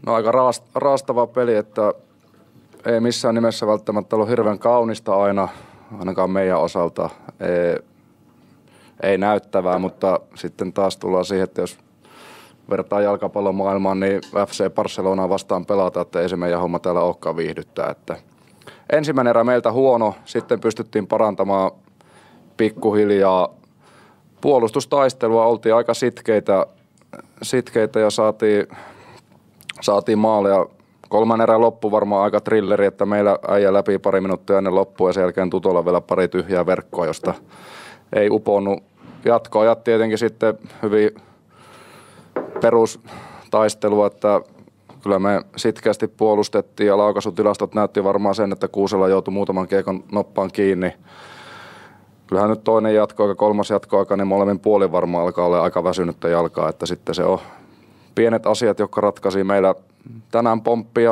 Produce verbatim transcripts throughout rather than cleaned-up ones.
No aika raast, raastava peli, että ei missään nimessä välttämättä ollut hirveän kaunista aina, ainakaan meidän osalta. Ei, ei näyttävää, mutta sitten taas tullaan siihen, että jos vertaa jalkapallon maailmaan, niin F C Barcelonaa vastaan pelata, että ei se meidän homma täällä olekaan viihdyttää. Että ensimmäinen erä meiltä huono, sitten pystyttiin parantamaan pikkuhiljaa. Puolustustaistelua oltiin aika sitkeitä, sitkeitä ja saatiin, saatiin maaleja. Kolmannen erän loppu varmaan aika trilleri, että meillä äijä läpi pari minuuttia ennen loppua ja sen jälkeen Tutolla vielä pari tyhjää verkkoa, josta ei uponnut. Jatkoajat tietenkin sitten hyvin perustaistelua, että kyllä me sitkeästi puolustettiin ja laukaisutilastot näytti varmaan sen, että Kuusela joutui muutaman kiekon noppaan kiinni. Kyllähän nyt toinen jatkoaika, kolmas jatkoaika, niin molemmin puolin varmaan alkaa olla aika väsynyttä jalkaa, että sitten se on pienet asiat, jotka ratkaisi meillä tänään pomppia.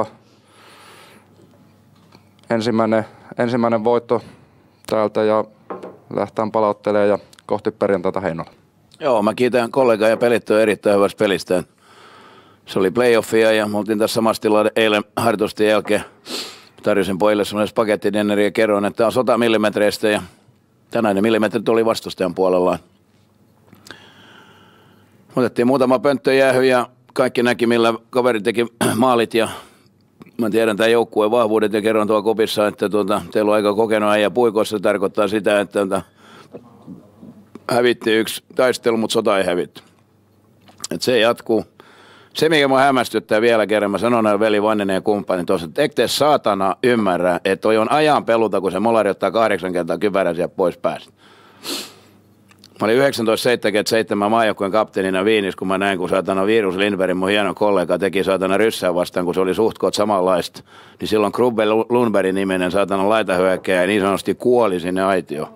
Ensimmäinen, ensimmäinen voitto täältä ja lähtään palauttelemaan ja kohti perjantaita Heinola. Joo, mä kiitän kollegaa ja pelittyä erittäin hyvästä pelistä. Se oli playoffia ja me oltiin tässä samassa tilalla eilen harjoitusten jälkeen. Tarjosin pojille semmoinen spagettidenneri ja kerroin, että tämä on sata millimetreistä ja tänään ne millimetrit oli vastustajan puolellaan. Otettiin muutama pönttö jäähy ja kaikki näki, millä kaveri teki maalit ja mä tiedän tämän joukkueen vahvuudet ja kerron tuolla kopissa, että tuota, teillä on aika kokenut äijä puikoissa. Se tarkoittaa sitä, että tuota, hävitti yksi taistelu, mutta sota ei hävitty. Et se jatkuu. Se, mikä mua hämmästyttää vielä kerran, mä sanon näille veli Vanninen ja kumppani tuossa, että eikö te saatana ymmärrä, että toi on ajan peluta, kun se molari ottaa kahdeksan kertaa kypärän sieltä pois päästä. Mä olin yhdeksäntoista seitsemänkymmentäseitsemän maajoukkueen kapteenina Viinissä, kun mä näin, kun saatana Virus Lindbergin, mun hieno kollega, teki saatana ryssää vastaan, kun se oli suht koot samanlaista. Niin silloin Krubbe Lundbergin niminen saatana laitahyökkäjä ja niin sanotusti kuoli sinne aitioon.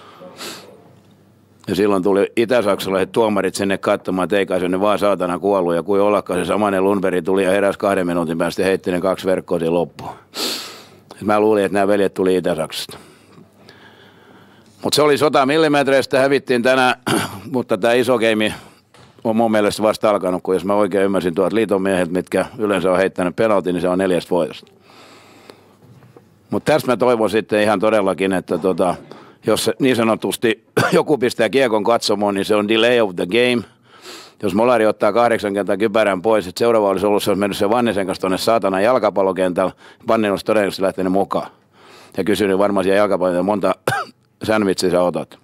Ja silloin tuli itä-saksalaiset tuomarit sinne katsomaan, että eikä se ne vaan saatana kuollut. Ja kuin ollakaan se samainen Lundberg tuli ja heräsi kahden minuutin päästä ja heitti ne kaksi verkkoa siihen loppuun. Mä luulin, että nämä veljet tuli Itä-Saksasta. Mutta se oli sata millimetreistä, hävittiin tänään, mutta tämä iso game on mun mielestä vasta alkanut, kun jos mä oikein ymmärsin tuot liiton miehet, mitkä yleensä on heittänyt penaltin, niin se on neljästä voitosta. Mutta tästä mä toivon sitten ihan todellakin, että tota, jos niin sanotusti joku pistää kiekon katsomoon, niin se on delay of the game. Jos molari ottaa kahdeksan kertaa kypärän pois, että seuraava olisi ollut, se olisi mennyt se Vannisen kanssa tuonne saatana jalkapallokentällä, Vanninen olisi todennäköisesti lähtenyt mukaan. Ja kysynyt varmaan siellä jalkapallokentällä, monta sandwichia sä otat.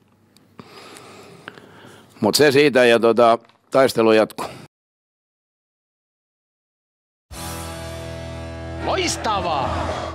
Mutta se siitä ja tota, taistelu jatkuu. Loistavaa!